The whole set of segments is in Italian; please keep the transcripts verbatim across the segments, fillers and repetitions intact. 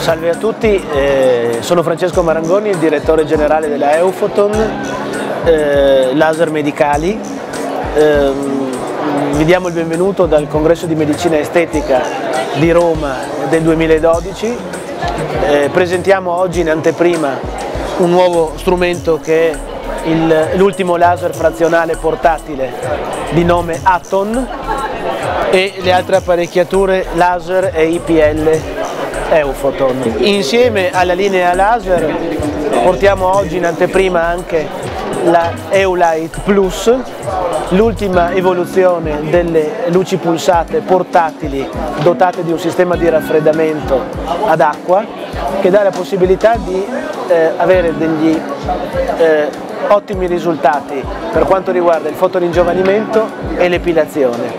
Salve a tutti, eh, sono Francesco Marangoni, il direttore generale della Eufoton, eh, Laser Medicali. Eh, vi diamo il benvenuto dal Congresso di Medicina Estetica di Roma del duemiladodici. Eh, presentiamo oggi in anteprima un nuovo strumento che è l'ultimo laser frazionale portatile di nome Aton e le altre apparecchiature laser e I P L Eufoton. Insieme alla linea laser portiamo oggi in anteprima anche la Eulight Plus, l'ultima evoluzione delle luci pulsate portatili dotate di un sistema di raffreddamento ad acqua che dà la possibilità di eh, avere degli eh, ottimi risultati per quanto riguarda il fotoringiovanimento e l'epilazione.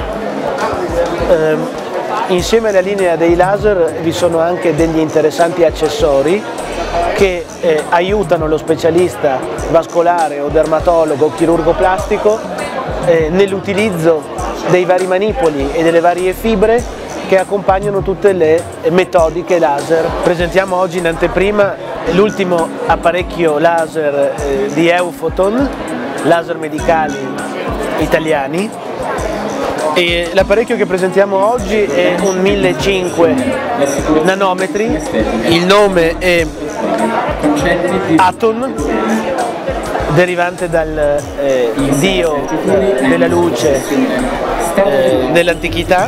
Eh, Insieme alla linea dei laser vi sono anche degli interessanti accessori che eh, aiutano lo specialista vascolare o dermatologo o chirurgo plastico eh, nell'utilizzo dei vari manipoli e delle varie fibre che accompagnano tutte le metodiche laser. Presentiamo oggi in anteprima l'ultimo apparecchio laser eh, di Eufoton, Laser Medicali italiani. E l'apparecchio che presentiamo oggi è un millecinquecento nanometri, il nome è Aton, derivante dal eh, dio della luce eh, dell'antichità.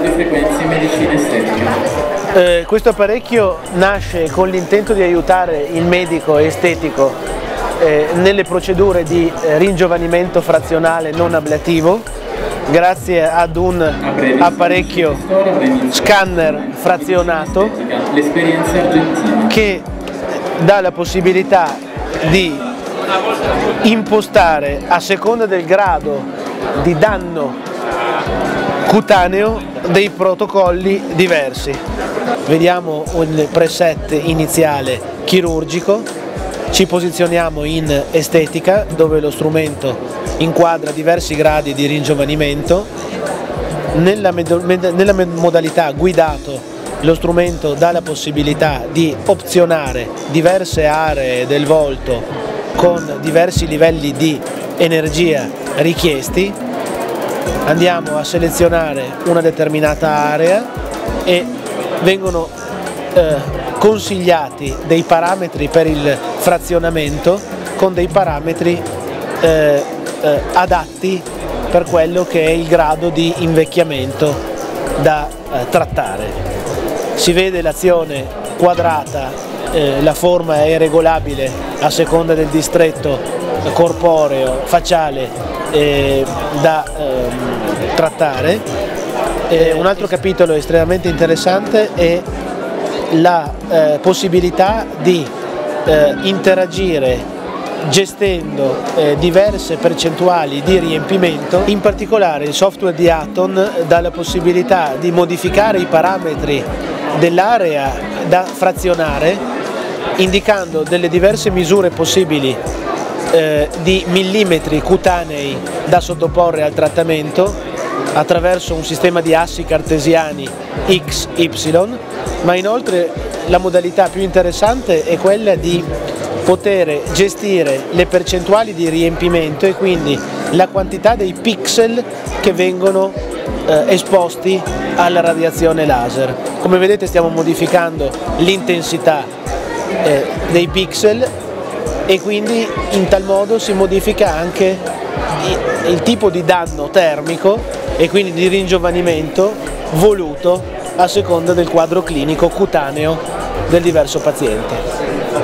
Eh, questo apparecchio nasce con l'intento di aiutare il medico estetico eh, nelle procedure di eh, ringiovanimento frazionale non ablativo, grazie ad un apparecchio scanner frazionato che dà la possibilità di impostare a seconda del grado di danno cutaneo dei protocolli diversi. Vediamo un preset iniziale chirurgico, ci posizioniamo in estetica dove lo strumento inquadra diversi gradi di ringiovanimento. Nella, nella modalità guidato lo strumento dà la possibilità di opzionare diverse aree del volto con diversi livelli di energia richiesti. Andiamo a selezionare una determinata area e vengono eh, consigliati dei parametri per il frazionamento con dei parametri eh, eh, adatti per quello che è il grado di invecchiamento da eh, trattare. Si vede l'azione quadrata, eh, la forma è regolabile a seconda del distretto corporeo, facciale eh, da eh, trattare. Eh, un altro capitolo estremamente interessante è la eh, possibilità di eh, interagire gestendo eh, diverse percentuali di riempimento. In particolare il software di Aton dà la possibilità di modificare i parametri dell'area da frazionare indicando delle diverse misure possibili eh, di millimetri cutanei da sottoporre al trattamento attraverso un sistema di assi cartesiani X Y, ma inoltre la modalità più interessante è quella di poter gestire le percentuali di riempimento e quindi la quantità dei pixel che vengono eh, esposti alla radiazione laser. Come vedete stiamo modificando l'intensità eh, dei pixel e quindi in tal modo si modifica anche il tipo di danno termico e quindi di ringiovanimento voluto a seconda del quadro clinico cutaneo del diverso paziente.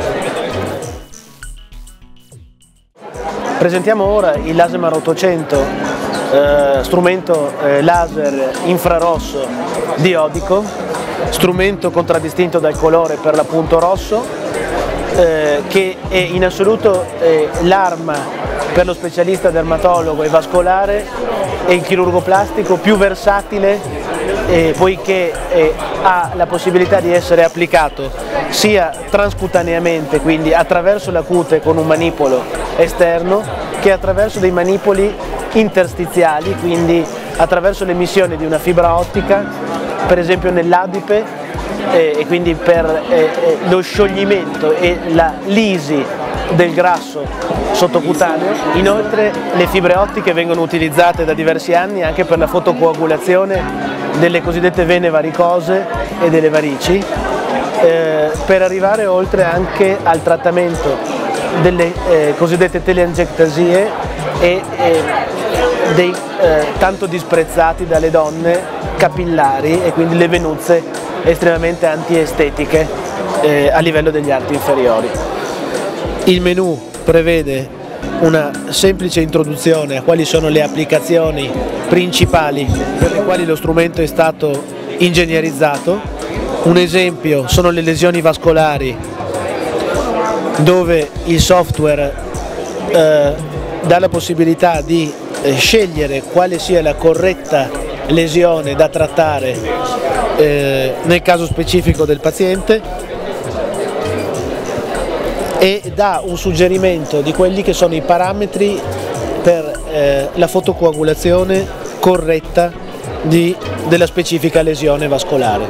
Presentiamo ora il Lasemar ottocento, eh, strumento eh, laser infrarosso diodico, strumento contraddistinto dal colore per l'appunto rosso, eh, che è in assoluto eh, l'arma per lo specialista dermatologo e vascolare e il chirurgo plastico più versatile, eh, poiché eh, ha la possibilità di essere applicato sia transcutaneamente, quindi attraverso la cute con un manipolo esterno, che attraverso dei manipoli interstiziali, quindi attraverso l'emissione di una fibra ottica, per esempio nell'adipe e, e quindi per eh, lo scioglimento e la lisi del grasso sottocutaneo. Inoltre le fibre ottiche vengono utilizzate da diversi anni anche per la fotocoagulazione delle cosiddette vene varicose e delle varici, eh, per arrivare oltre anche al trattamento delle eh, cosiddette teleangiectasie e eh, dei eh, tanto disprezzati dalle donne capillari e quindi le venuzze estremamente antiestetiche eh, a livello degli arti inferiori. Il menu prevede una semplice introduzione a quali sono le applicazioni principali per le quali lo strumento è stato ingegnerizzato. Un esempio sono le lesioni vascolari, dove il software eh, dà la possibilità di eh, scegliere quale sia la corretta lesione da trattare eh, nel caso specifico del paziente, e dà un suggerimento di quelli che sono i parametri per eh, la fotocoagulazione corretta di, della specifica lesione vascolare.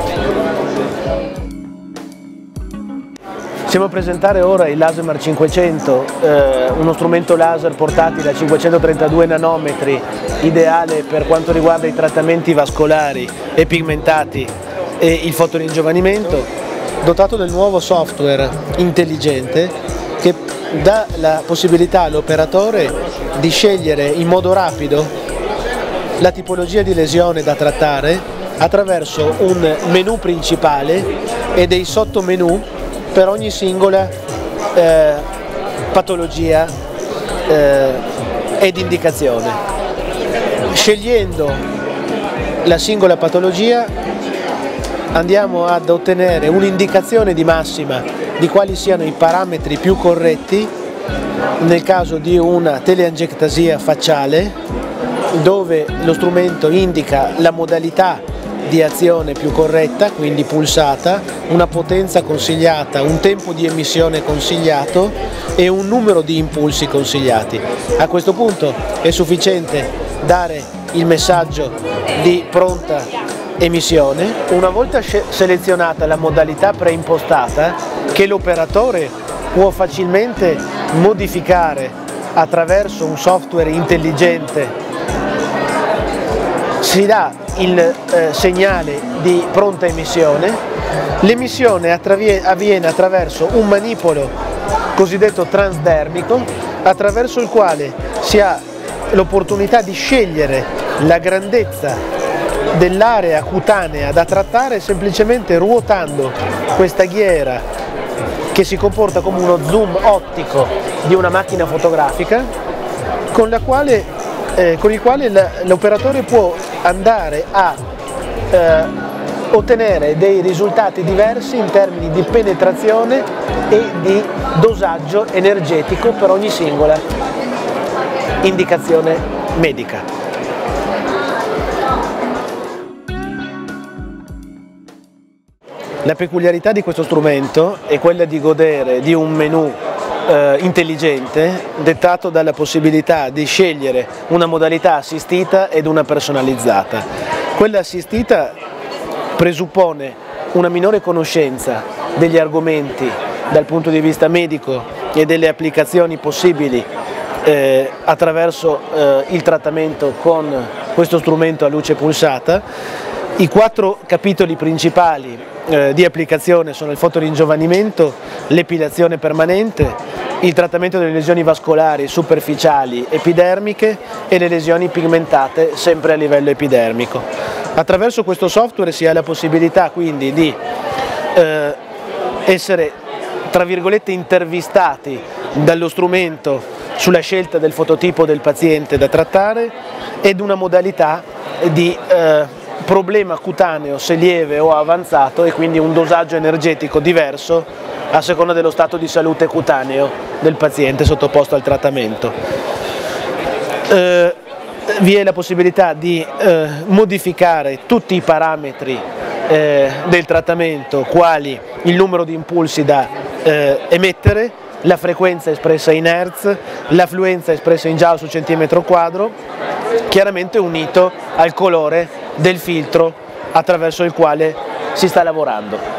Stiamo a presentare ora il Lasemar cinquecento, eh, uno strumento laser portatile a cinquecentotrentadue nanometri, ideale per quanto riguarda i trattamenti vascolari e pigmentati e il fotoringiovanimento, dotato del nuovo software intelligente che dà la possibilità all'operatore di scegliere in modo rapido la tipologia di lesione da trattare attraverso un menu principale e dei sottomenu per ogni singola eh, patologia eh, ed indicazione. Scegliendo la singola patologia andiamo ad ottenere un'indicazione di massima di quali siano i parametri più corretti nel caso di una teleangiectasia facciale, dove lo strumento indica la modalità di azione più corretta, quindi pulsata, una potenza consigliata, un tempo di emissione consigliato e un numero di impulsi consigliati. A questo punto è sufficiente dare il messaggio di pronta emissione. Una volta selezionata la modalità preimpostata, che l'operatore può facilmente modificare attraverso un software intelligente, si dà il eh, segnale di pronta emissione. L'emissione avviene attraverso un manipolo cosiddetto transdermico, attraverso il quale si ha l'opportunità di scegliere la grandezza dell'area cutanea da trattare semplicemente ruotando questa ghiera, che si comporta come uno zoom ottico di una macchina fotografica, con, la quale, eh, con il quale l'operatore può andare a eh, ottenere dei risultati diversi in termini di penetrazione e di dosaggio energetico per ogni singola indicazione medica. La peculiarità di questo strumento è quella di godere di un menu eh, intelligente, dettato dalla possibilità di scegliere una modalità assistita ed una personalizzata. Quella assistita presuppone una minore conoscenza degli argomenti dal punto di vista medico e delle applicazioni possibili eh, attraverso eh, il trattamento con questo strumento a luce pulsata. I quattro capitoli principali eh, di applicazione sono il fotoringiovanimento, l'epilazione permanente, il trattamento delle lesioni vascolari superficiali epidermiche e le lesioni pigmentate sempre a livello epidermico. Attraverso questo software si ha la possibilità quindi di eh, essere, tra virgolette, intervistati dallo strumento sulla scelta del fototipo del paziente da trattare ed una modalità di eh, problema cutaneo se lieve o avanzato, e quindi un dosaggio energetico diverso a seconda dello stato di salute cutaneo del paziente sottoposto al trattamento. Eh, vi è la possibilità di eh, modificare tutti i parametri eh, del trattamento, quali il numero di impulsi da eh, emettere, la frequenza espressa in hertz, l'affluenza espressa in joule su centimetro quadro, chiaramente unito al colore del filtro attraverso il quale si sta lavorando.